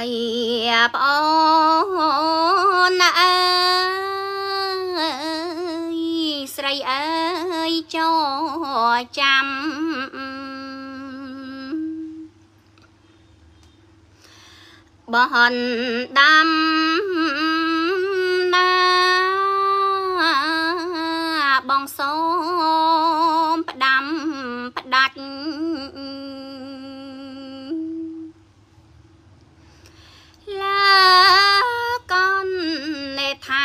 บออนเอ้ยใส่เอ้ยจอจำบ่อนดำนาบองส้มประดำประดัดcon nê tha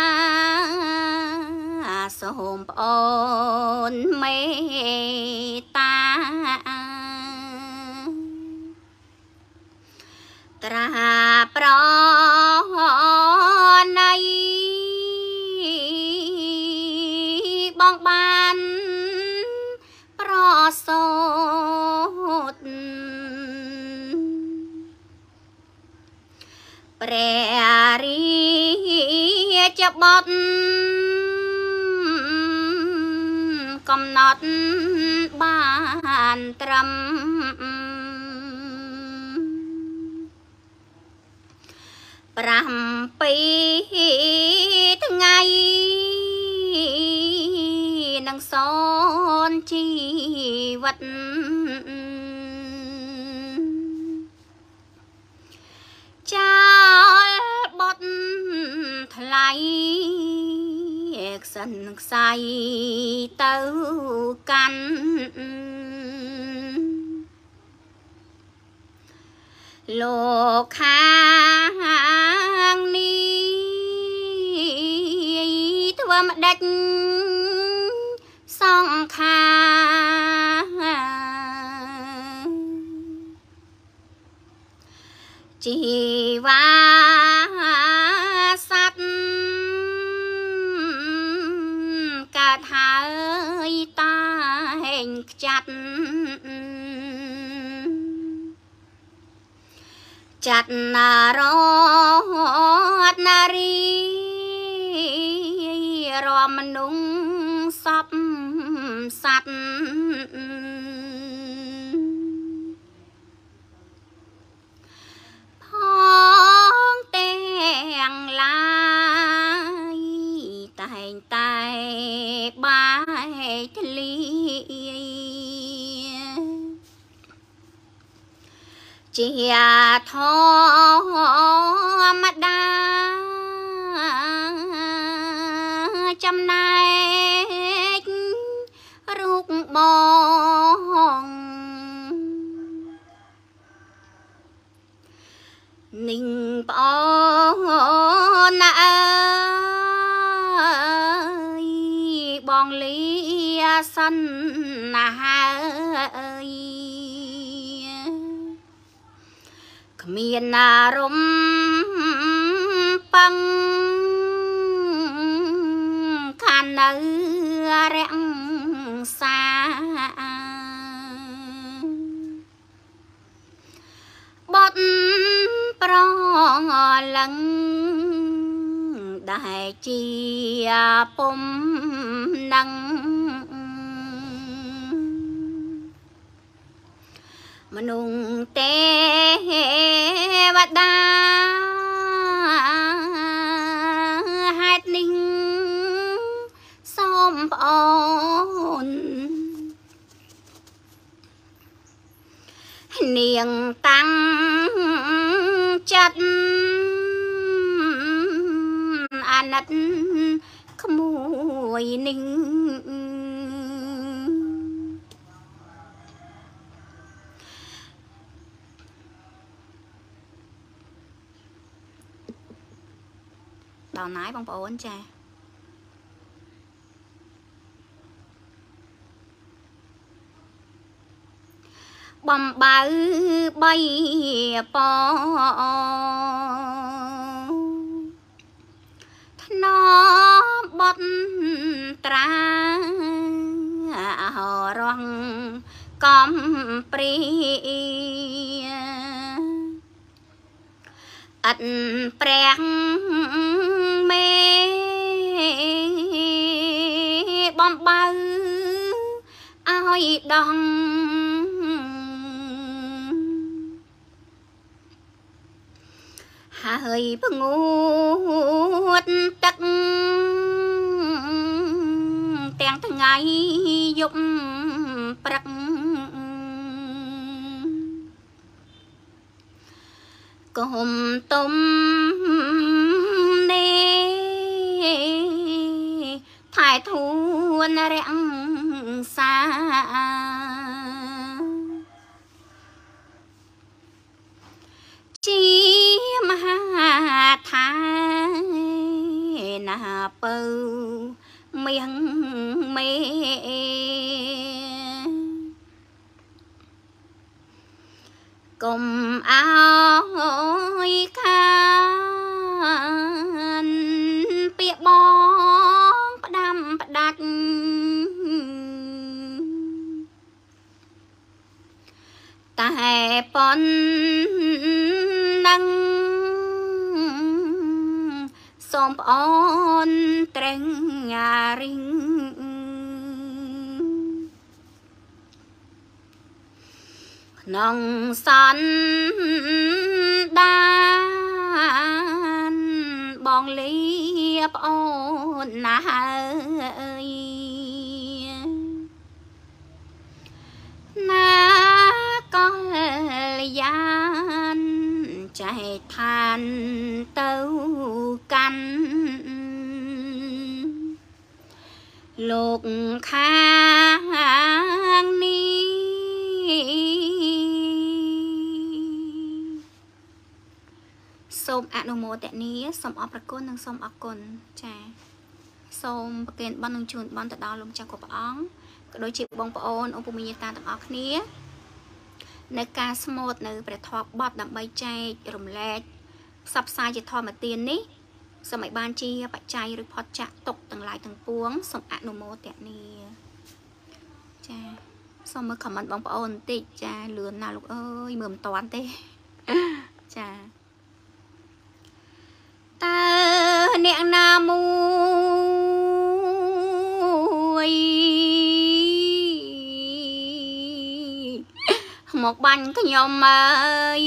sôm ôn mê ta tra pro này bong ban pro sốt Pre ri cho bọt cầm nọt bàn trầm pram pi ngày nâng son chi vật cha bọt thay sân say tâu căn lô khang ni thơm đạch song kha chỉ va sát cả thái ta hình chặt chặt rót nari ròm nung sắp sắt phong tèng lai tay tay bài ly chia thọ mắt đa trăm nay rút bong ninh bỏ ơi bong lý sân ơi miền rôm băng khăn ở rẽng xa bọt pro lăng đại chi pom năng menung teh bada hai ninh xóm ôn niềng tăng chất an nất mùi ninh đào nái bông bổ anh cha bom bao bay po nó bọt tra hò rong com pri ắt preng mê bom bao ai đong hơi bưng ngút tắc tiếng thằng ngày dục bạc cơm tôm nê thái thuần rạng xa chi mà thái na bơ miếng mê cùng áo khăn bịa bóng đâm đặt tại bọn nâng xóm ôn treng nhà rinh nông son đan bong liếp ôn na na con gian chạy than tâu căn lục khang niសូមអនុមោទនាសូមអរព្រគុណនិងសូមអរគុណចា៎សូមប្រគេនបន់នឹងជូនបន់ទៅដល់លោកចាស់គ្រប់ព្រះអង្គក៏ដូចជាបងប្អូនឧបមាតាទាំងអស់គ្នានៅការស្មូតនៅព្រះធម៌បទដើម្បីចែករំលែកផ្សព្វផ្សាយជាធម្មទាននេះសូមឲ្យបានជាបច្ច័យឬផុតចាកទុកទាំងឡាយទាំងពួងសូមអនុមោទនាចា៎សូមមើលខមមិនបងប្អូនបន្តិចចា៎លឿនណាស់លោកអើយមើលមិនតាន់ទេចា៎តើអ្នកណាមួយមកបាញ់ខ្ញុំអើយ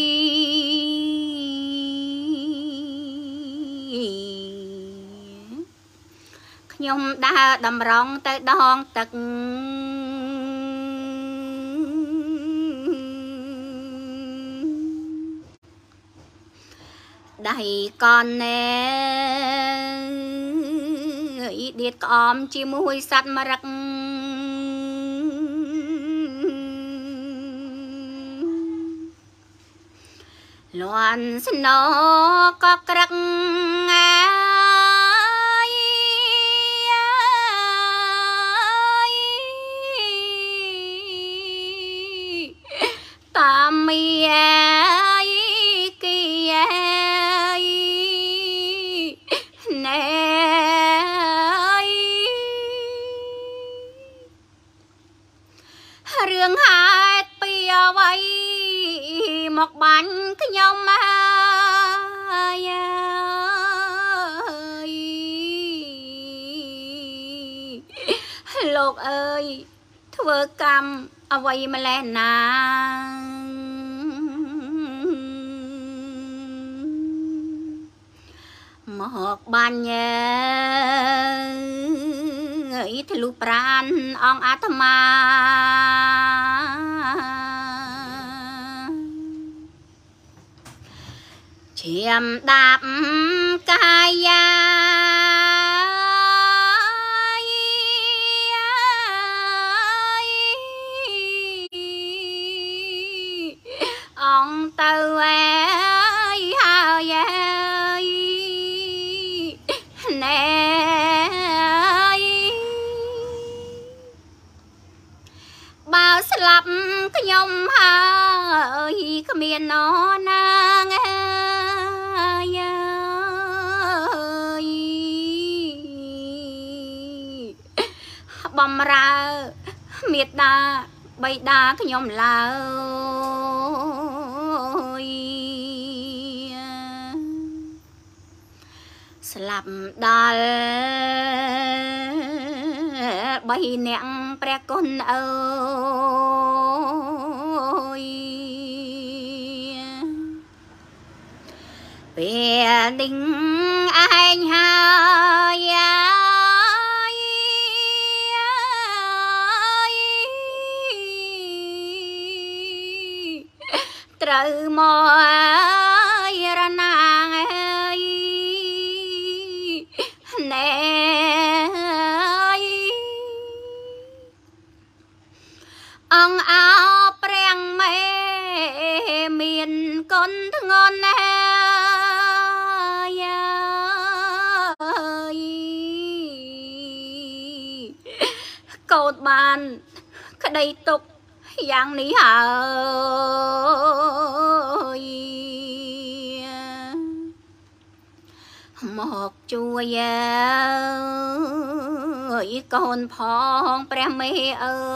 ខ្ញុំដើរតម្រង់ទៅដងទឹកដៃកនណែដៀតក្អមជាមួយសត្វមរឹកលន់ស្នោក៏ក្រឹកតាមមីគីណែរឿងហេតុពីអ្វីមកបាញ់ខ្ញុំហើយលោកអើយធ្វើកម្មអ្វីម្លេះណាមកបាញ់ធ្លុះប្រានអង្គអាត្មាឈាមដាប់កាយាអង្គទៅហើយណែបើស្លាប់ខ្ញុំហើយគ្មាននរណាបំរើមេត្តាបិតាខ្ញុំឡើយស្លាប់ដល់3នាក់ព្រះគុណអើយព về đình anh hai trời mỏi ra nàng nè ông áo preng mê miền con ngon cột bàn cái đây tục yang ní hả một chuối ơi con phong pre mê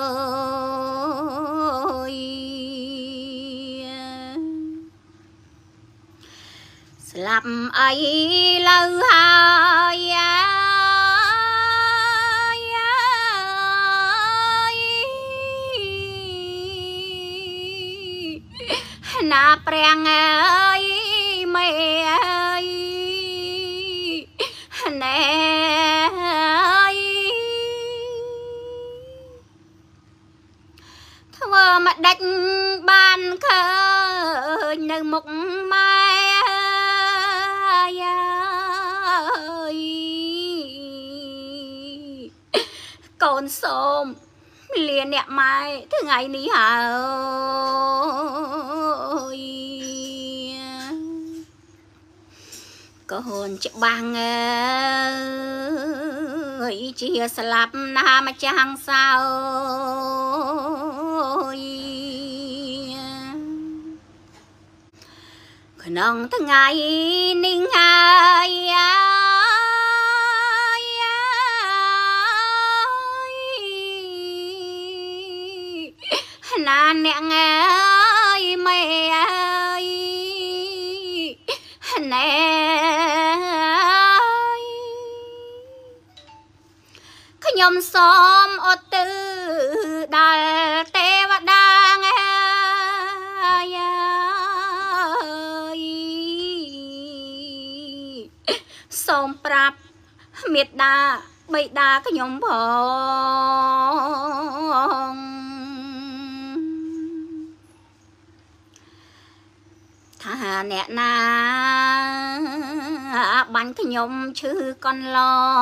ơi làm ấy lâu hai na preng ơi mẹ ơi nè ơi thua mà đánh ban khơi nơi một mai ơi con xôm liền nẹ mai thứ ngày ní hả ơi có hồn chị bang ơi chia sạp na mà chàng sao khả năng thứ ngày ninh hai na nè ơi mẹ ơi nè cái nhóm xóm ô tư đà tê và đang xóm prap miệt đà bậy đà cái nhóm phong thà nè na bánh cái nhóm chứ con lo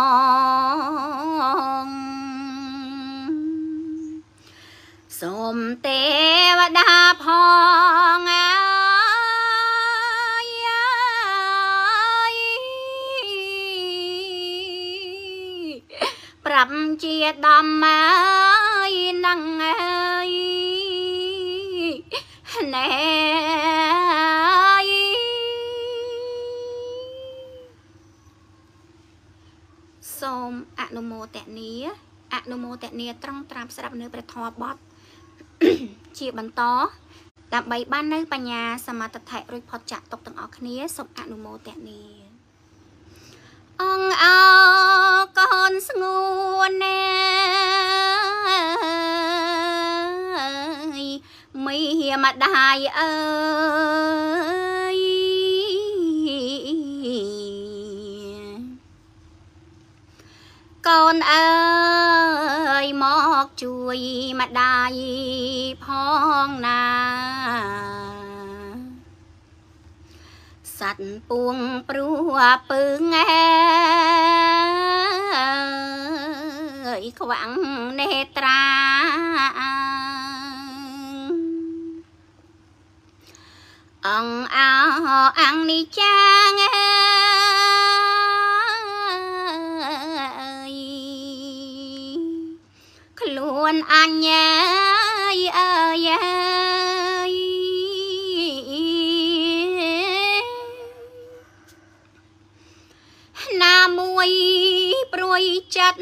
xôm tê và đa phongปรับ chia đam ơi năng ơi nèសូមអនុមោទនាត្រង់ត្រាប់ស្រាប់នៅព្រះធម៌បទ ជាបន្តដើម្បីបាននៅបញ្ញាសមាធិរួចផុតចាកទុក្ខទាំងអស់គ្នាសូមអនុមោទនាអង្គអោកូនស្ងួនណែមីម្ដាយអើយកូនអើយមកជួយម្ដាយផងណាសัตว์ពួងព្រោះពឹងខ្វាំងនេត្រាអង្គអោអង្គនេះចាងខ្លួនអញអើយណាមួយព្រួយចិត្ត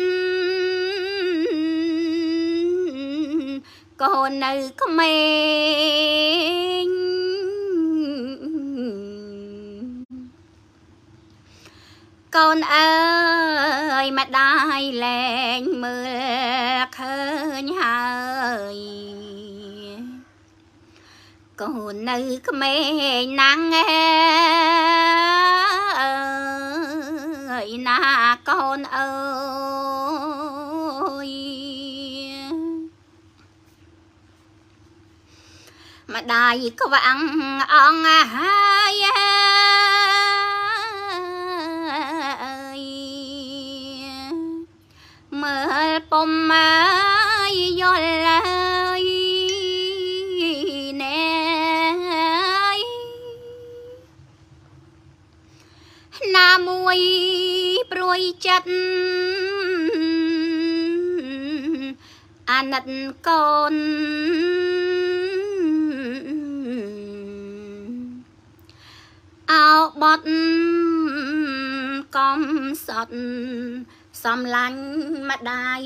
កូននៅក្មេងកូនអើយម្ដាយលែងមើលឃើញហើយក còn nơi mê nắng ơi na con ơi mà đại có vang ông hai mơ bom mai gió lai nè na mùi bồi chặt nặt con áo bọt com sọt xóm lánh mặt đai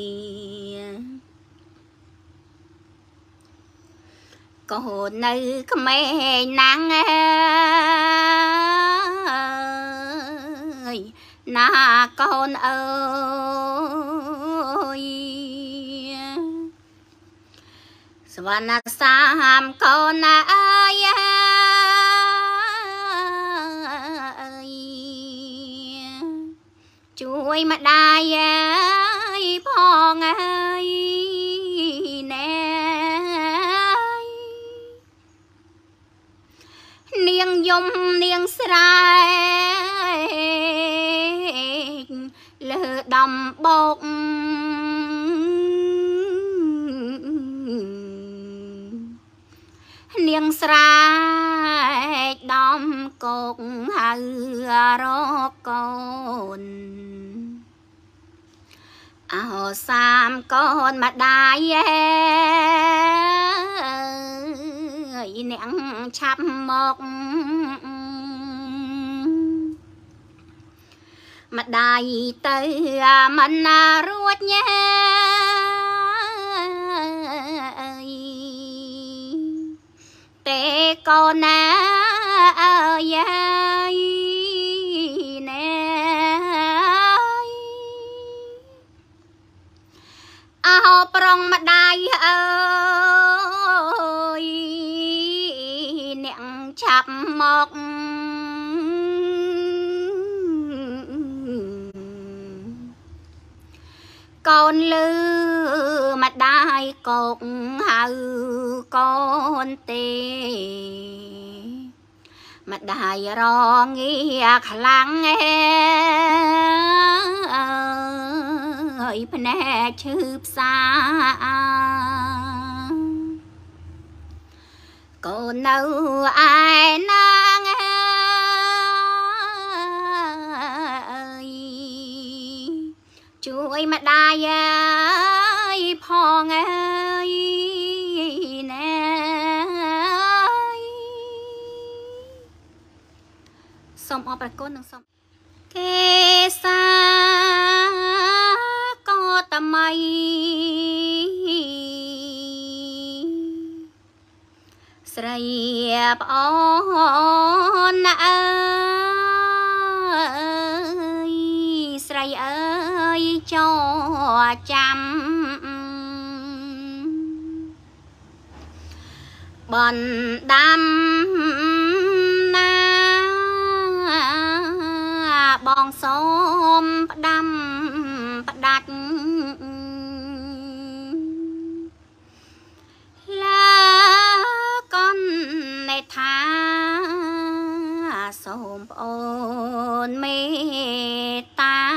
có hồn nơi mê nắng ơi na con ơi Savannah Sam con ơi chuối mặt đai ơi phong ơi nè niềng dung niềng sài lỡ đầm bốc niềng sài đầm cột hư rô con áo sam con mặt đai nẹng chắp mọc mặt đai tới mình ruột nhé tê con ơi áo prong mặt đai ơi nẹng chắp mọc con lư mặt đai cột hư con tê mặt đai ro nghe khlang ơi pne chụp xa con nâu ai nang ơi chuối mặt đai ơi phong ơi nè xong ở bài côn đừng xong kê xa có tầm mây srei on ơi srei ơi cho chăm bần đam na bong xóm đam đặt là con này tha xóm ôn mê ta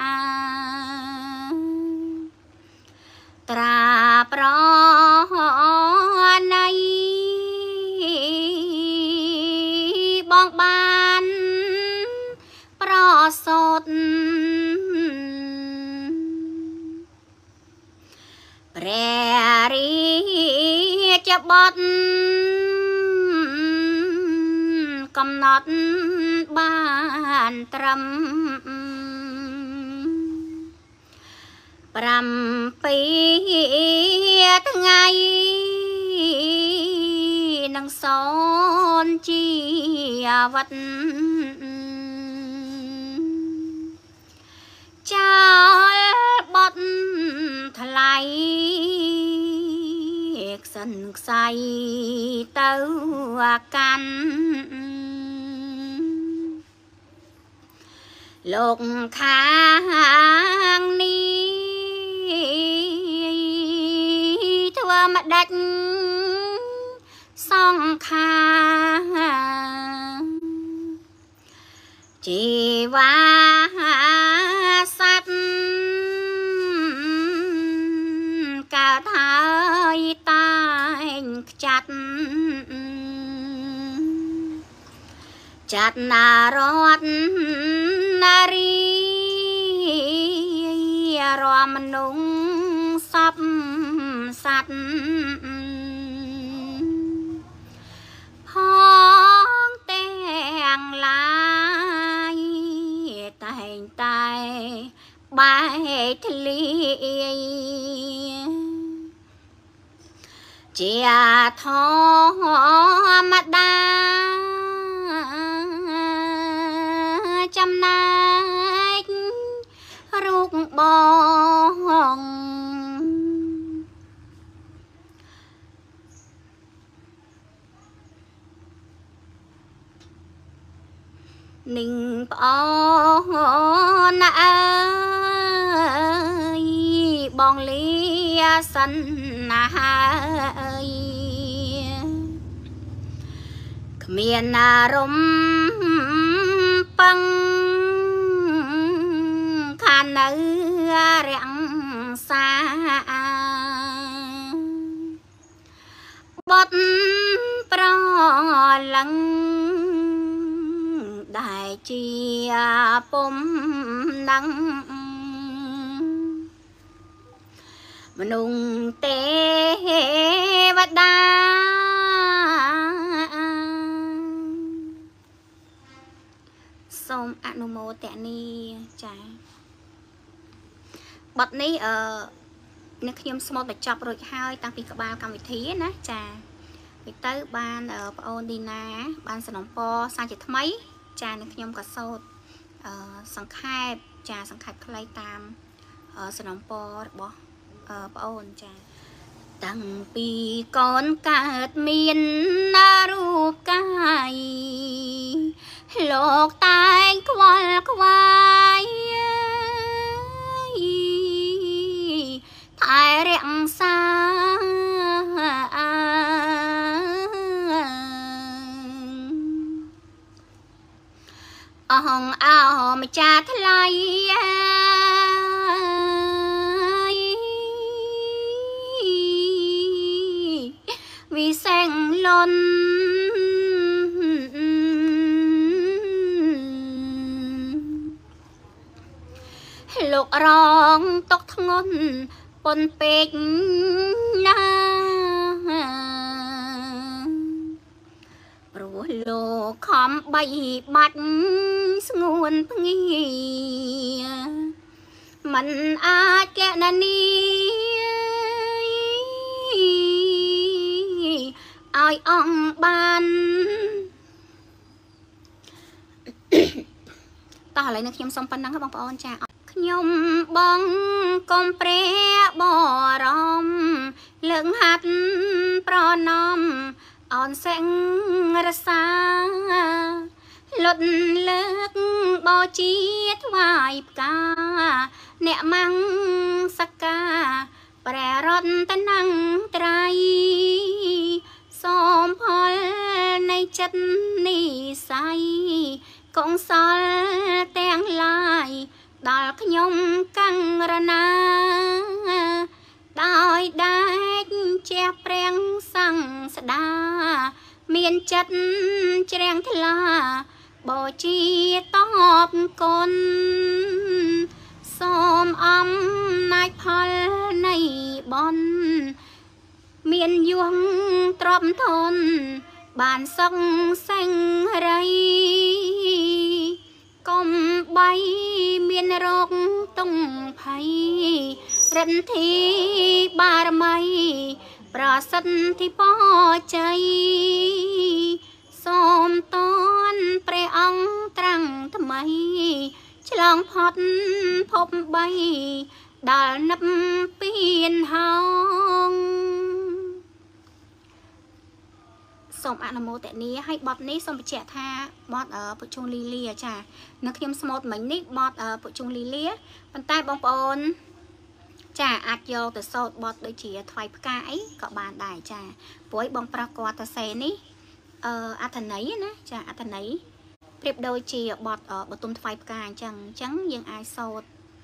tra pro này bong ban pro sốt rè ri cho bọt cầm nót bàn trầm pram pi ngày nắng son chi vật cha bọt thay sân say tâu căn lục khang ni thua mặt đạch song kha chỉ va sát cả thái tai chặt chặt na rót na ri rom nung sắp sắt phong tèng lai tay tay bài thli chia thó mặt đa trăm nách rục bong ninh bỏ ơi bong lia sân ơi miền rôm băng khăn ở rạng xa bót pro lăng đại chia bom nắng nung tê vắt đa sông anomo tẹt ni trái bật ní nước nhôm small để chọc rồi hai tăng vì các bạn cầm vị thí ná trà vì tới ban ở Paolina ban sản po sang chỉ mấy trà nước nhôm cả sốt sang khai trà sang khai khai tam sản po bỏ Paol trà tăng pi con cát miên naru cai lột tai quay thái rạng xa ông ao mà cha thay lai vì sang lon lục rong tóc ngon pon pek na rồi lô khom bay bạch nguồn nghi mình ai kẻ nani ai ông ban ta lại nước nhom xong pan nắng các bạn ôn cha nhom bong com pre bò rom lượng hạt pro nom on xanh ra xa lột lướt bò chiết vài ca nẹ mang sắc ca bè rót tân năng trai xóm hol nay chất ni say cũng sol teng lại đal nhom căng ra na đôi đai che preng sang đa miền chất treng thla bò chi tóc con xóm ấm nai phal này bon miền yuông trộm thôn bàn sông xanh rây công bay miền rốc tung phay rận thi ba mây pra sân thi po chay xóm tôn pre ong trăng thầm mây chlang phật phop bay đal nấp pin hong សូមអនុមោទនាឲ្យបទនេះសូមបញ្ជាក់ថាបទពុជុងលីលាចានៅខ្ញុំស្មូតមិញនេះបទពុជុងលីលាប៉ុន្តែបងប្អូនចាអាចយកទៅសូត្របទដូចជាថ្វាយផ្កាអីក៏បានដែរចាព្រោះបងប្រុសគាត់ទៅសេនេះអត្ថន័យណាចាអត្ថន័យប្រៀបដូចជាបទបទុមថ្វាយផ្កាអញ្ចឹងយើងអាចសូត្រ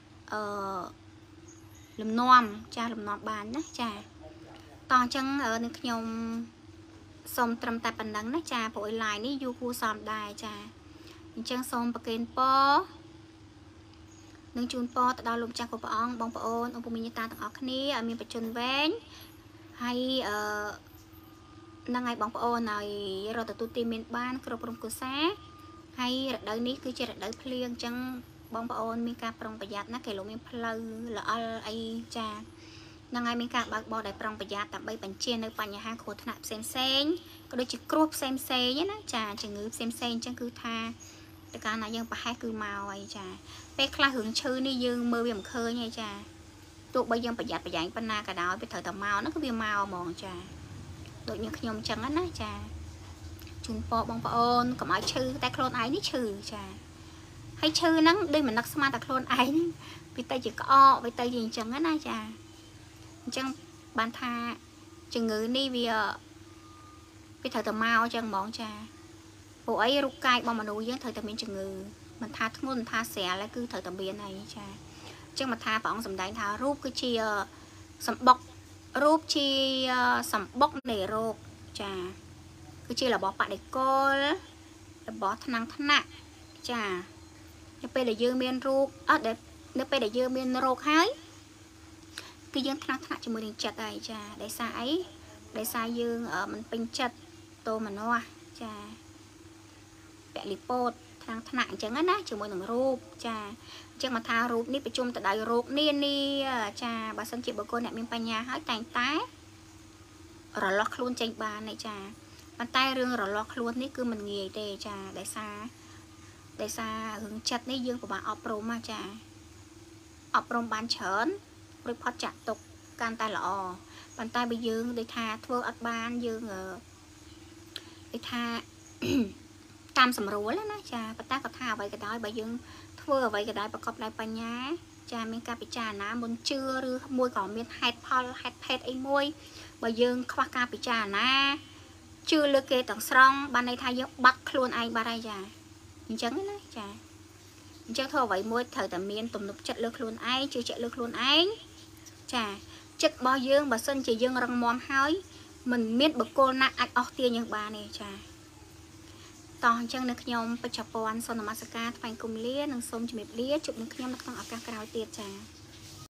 លំនាំចាលំនាំបានណាចាតោះអញ្ចឹងនឹងខ្ញុំសូមត្រឹមតែប៉ុណ្ណឹងណាចាព្រោះឲ្យ live នេះយូរគួរសមដែរចាអញ្ចឹងសូមប្រគេនពរនឹងជូនពរទៅដល់លោកម្ចាស់គ្រប់ព្រះអង្គបងប្អូនអង្គមានតាទាំងអស់គ្នាឲ្យមានបច្ចុប្បន្នវែងហើយនឹងឲ្យបងប្អូនឲ្យរកទទួលទានមានបានគ្រប់ក្រុមគ្រួសារហើយរដូវនេះគឺជារដូវភ្លៀងអញ្ចឹងបងប្អូនមានការប្រុងប្រយ័ត្នណាគេលោកមានផ្លូវល្អិលអីចានឹងឲ្យមានការបើកបរដោយប្រុងប្រយ័ត្នដើម្បីបញ្ជានៅបញ្ហាគ្រោះថ្នាក់ផ្សេងក៏ដូចជាគ្រោះផ្សេងណាចាជំងឺផ្សេងអញ្ចឹងគឺថាតែកាលណាយើងប្រហែសគឺមកហើយចាពេលខ្លះរឿងឈឺនេះយើងមើលវាមិនឃើញទេចាទោះបីយើងប្រយ័ត្នប្រយែងប៉ុណ្ណាក៏ដោយវាត្រូវតែមកហ្នឹងគឺវាមកហ្មងចាដូចnhưខ្ញុំអញ្ចឹងណាចាជូនពរបងប្អូនកុំឲ្យឈឺតែខ្លួនឯងនេះឈឺចាហើយឈឺហ្នឹងដូចមិននឹកស្មានតែខ្លួនឯងវាទៅជាក្អកវាទៅជាអញ្ចឹងណាចាអញ្ចឹងបានថាជំងឺនេះវាត្រូវតែមកអញ្ចឹងហ្មងចាព្រោះអីរូបកាយរបស់មនុស្សយើងត្រូវតែមានជំងឺមិនថាធ្ងន់មិនថាស្រាលគឺត្រូវតែមានអីចាអញ្ចឹងមកថាព្រះអង្គសម្ដែងថារូបគឺជាសម្បុករូបជាសម្បុកនៃរោគចាគឺជារបស់បដិគលរបស់ថ្នាក់ចានៅពេលដែលយើងមានរូបនៅពេលដែលយើងមានរោគហើយគឺយើងថ្នាក់ជាមួយនឹងចិត្តហើយចាដោយសារអីដោយសារយើងមិនពេញចិត្តតោមនោចាពលិពោតថ្នាក់អញ្ចឹងណាជាមួយនឹងរូបចាអញ្ចឹងមកថារូបនេះប្រជុំទៅដោយរោគនានាចាបើសិនជាបុគ្គលអ្នកមានបញ្ញាហើយតែងតែរលាស់ខ្លួនចេញបានទេចាប៉ុន្តែរឿងរលាស់ខ្លួននេះគឺមិនងាយទេចាដោយសាររឿងចិត្តនេះយើងពិបាកអប់រំចាអប់រំបានច្រើនរួចផុតចាក់ទុកកាន់តែល្អប៉ុន្តែបើយើងដូចថាធ្វើអត់បានយើងដូចថាតាមសម្រួលណាចាប៉ុន្តែគាត់ថាអ្វីក៏ដោយបើយើងធ្វើអ្វីក៏ដោយប្រកបដោយបញ្ញាចាមានការពិចារណាមុនជឿឬមួយក៏មានហេតុផលហេតុភេទអីមួយបើយើងខ្វះការពិចារណាជឿលើគេទាំងស្រុងបានន័យថាយើងបាត់ខ្លួនឯងបាត់ហើយចាអញ្ចឹងណាចាអញ្ចឹងធ្វើអ្វីមួយត្រូវតែមានទំនុកចិត្តលើខ្លួនឯងជឿជាក់លើខ្លួនឯងចាចិត្តរបស់យើងបើសិនជាយើងរឹងមាំហើយមិនមានបុគ្គលណាអាចអស់ទាញយើងបានទេចាតោះអញ្ចឹងនៅខ្ញុំបច្ចុប្បន្នសូមនមស្ការថ្វាយគុំលានិងសូមជម្រាបលាជួបនឹងខ្ញុំនៅក្នុងឱកាសក្រោយទៀតចា